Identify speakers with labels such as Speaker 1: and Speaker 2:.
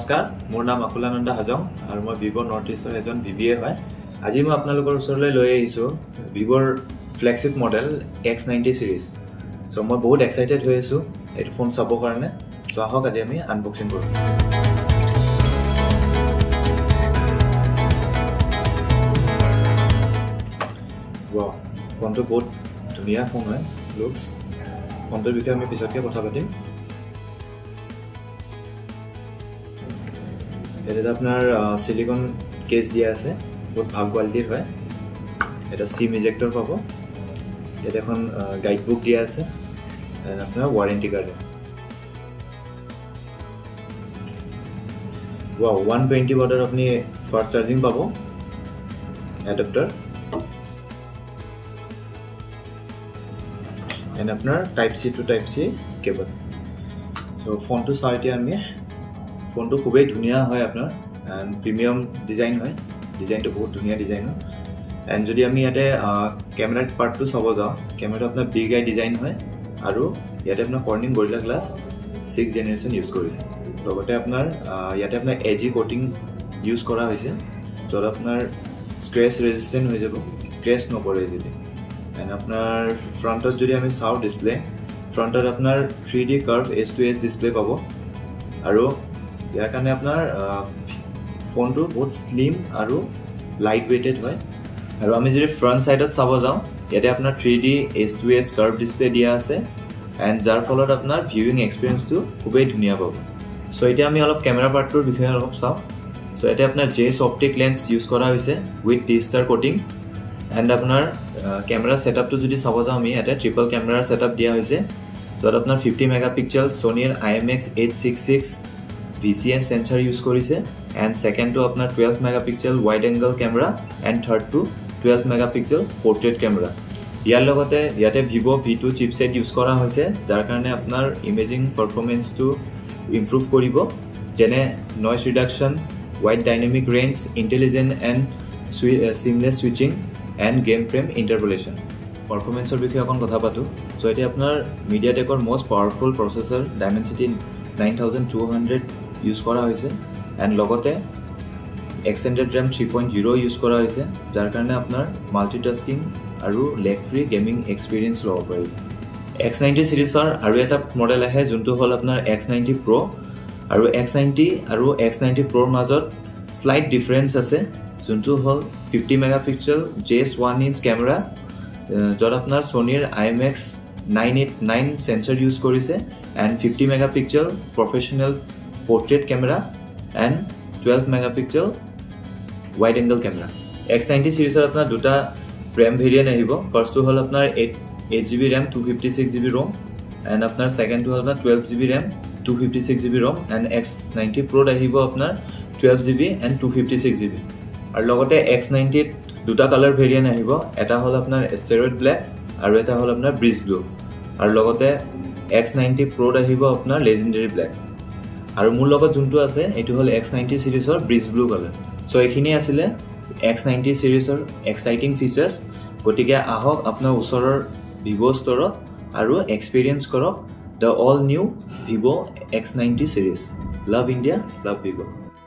Speaker 1: নমস্কাৰ মোৰ নাম আকুলানন্দ হাজং আৰু মই ভিভো নৰ্থ ইষ্টৰ এজন ভিভিএ হয় আজি মই আপোনালোকৰ ওচৰলৈ লৈ আহিছো ভিভোৰ flagship model X90 series so মই বহুত এক্সাইটেড হৈ আছো এই ফোন চাবৰ কাৰণে সো আহক আজি আমি আনবক্সিং কৰো ওয়াও ফোনটো বহুত ধুনীয়া ফোন হয় লুকস ফোনটোৰ বিষয়ে আমি পিছতকে কথা পাতিম এটা আপনার সিলিকন কেস দিয়া আছে বহুত ভাল কোয়ালিটির হয় এটা সিম ইজেক্টর পাবো এটা এখন গাইড বুক দিয়া আছে এন্ড আপনার ওয়ারেন্টি কার্ড ওয়াও 120 ওয়াটের আপনি ফাস্ট চার্জিং পাবো অ্যাডাপ্টার এন্ড আপনার type C to type C cable so ফোনটো সাইটে আমি ফোনটো খুবই ধুনিয়া হয় আপনার এন্ড প্রিমিয়াম ডিজাইন হয় ডিজাইনটো বহুত ধুনিয়া ডিজাইন হয় এন্ড যদি আমি ইয়াতে ক্যামেরা পার্টটো চাব যাও ক্যামেরা আপনার বিগ আই ডিজাইন হয় আর ইয়াতে আপনার Corning Gorilla glass 6 generation use করেছে লগতে আপনার ইয়াতে আপনার এজি কোটিং ইউজ করা হয়েছে যত আপনার স্ক্র্যাচ রেজিস্ট্যান্ট হয়ে যাব স্ক্র্যাচ নপরে ইজিলি এন্ড আপনার ফ্রন্টত যদি আমি চাও ডিসপ্লে ফ্রন্টত আপনার 3D কার্ভ S2S ডিসপ্লে পাবো আর ইয়াৰ কাৰণে আপোনাৰ ফোনটো বহুত স্লিম আৰু লাইট ওয়েটেড হয় আৰু আমি যদি ফ্ৰন্ট সাইডত চাব যাও ইয়াতে আপোনাৰ 3D S2S কার্ভ ডিসপ্লে দিয়া আছে এন্ড যাৰ ফলত আপোনাৰ ভিউইং এক্সপেৰিয়েন্সটো খুবই ধুনিয়া পাব সো এতিয়া আমি অলপ ক্যামেৰা পাৰ্টৰ বিষয়ে অলপ চাও সো ইয়াতে আপোনাৰ জেস অপটিক লেন্স ইউজ কৰা হৈছে উইথ D-Star কোটিং এন্ড আপোনাৰ ক্যামেৰা সেটআপটো যদি চাব যাও আমি ইয়াতে ট্ৰিপল ক্যামেৰা সেটআপ দিয়া হৈছে যত আপোনাৰ 50 মেগাপিক্সেল Sonyৰ IMX866 VCS sensor use করিছে and second to আপনার 12 megapixel wide angle camera and third to 12 megapixel portrait camera ইয়াৰ লগতে ইয়াতে Vivo V2 chipset use কৰা হৈছে যাৰ কাৰণে আপোনাৰ ইমেজিং পারফরম্যান্স টু ইমপ্ৰুভ কৰিব যেনে noise reduction wide dynamic range intelligent and seamless switching and game frame interpolation পারফরম্যান্সৰ বিষয়ে অকন কথা পাতো সো এটি আপোনাৰ MediaTekৰ most powerful processor Dimensity 9200 use কৰা হৈছে এন্ড লগতে এক্সটেন্ডেড RAM 3.0 ইউজ কৰা হৈছে যাৰ কাৰণে আপোনাৰ মাল্টিটাস্কিং আৰু লেগ ফ্ৰী গেমিং এক্সপেৰিয়েন্স ল'ব পাৰিব X90 সিৰিজৰ আৰু এটা মডেল আহে যোনটো হল আপোনাৰ X90 Pro আৰু X90 আৰু X90 Proৰ মাজত স্লাইট ডিফাৰেন্স আছে যোনটো হল 50 মেগাপিক্সেল JS1 ইঞ্চ ক্যামেৰা যত আপোনাৰ Sonyৰ IMX989 সেন্সর ইউজ কৰিছে and 50 megapixel professional portrait camera and 12 megapixel wide angle camera X90 series apnar duta RAM variant ahibo first to hol apnar 8GB RAM 256GB ROM and apnar second to hol apnar 12GB RAM 256GB ROM and X90 Pro ahibo apnar 12GB and 256GB ar logote X90 duta color variant ahibo eta hol apnar steroid black aru eta hol apnar breeze blue ar logote X90 Pro আহিব আপোনাৰ legendary black আৰু মোৰ লগত যোনটো আছে এটো হল X90 সিৰিজৰ breeze blue color সো এখিনি আছিল X90 সিৰিজৰ এক্সাইটিং ফিচাৰ্স গটিকে আহক আপোনাৰ ওচৰৰ Vivo ষ্টৰত আৰু এক্সপেৰিয়েন্স কৰক the all new Vivo X90 series love India love Vivo